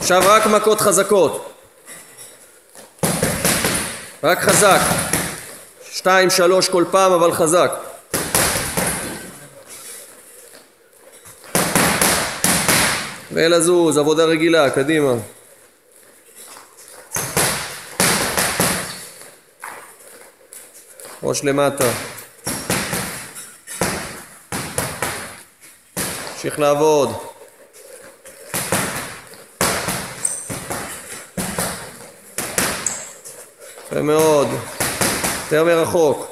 עכשיו רק מכות חזקות. רק חזק. 2-3 כל פעם, אבל חזק. ולזוז, עבודה רגילה, קדימה. ראש למטה. המשיך לעבוד. יפה מאוד. יותר מרחוק.